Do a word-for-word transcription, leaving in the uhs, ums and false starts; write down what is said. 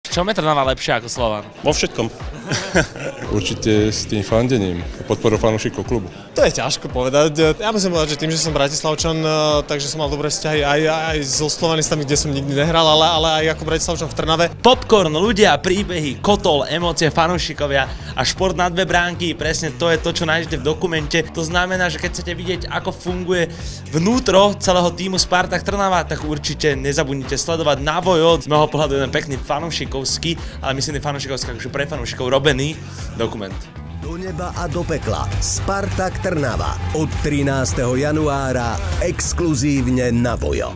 V čom je Trnava lepšia ako Slovan? Vo všetkom. Určite s tým fandením, podporou fanúšikov klubu. To je ťažko povedať. Ja musím povedať, že tým, že som Bratislavčan, takže som mal dobré vzťahy aj, aj so Slovanistami, kde som nikdy nehral, ale, ale aj ako Bratislavčan v Trnave. Popcorn, ľudia, príbehy, kotol, emócie, fanúšikovia a šport na dve bránky, presne to je to, čo nájdete v dokumente. To znamená, že keď chcete vidieť, ako funguje vnútro celého týmu Spartak Trnava, tak určite nezabudnite sledovať na Vojo. Z môjho pohľadu jeden pekný fanúšikovský, ale myslím, že fanúšikovský, akože pre fanúšikov robený dokument. Do neba a do pekla. Spartak Trnava od trinásteho januára exkluzívne na Vojo.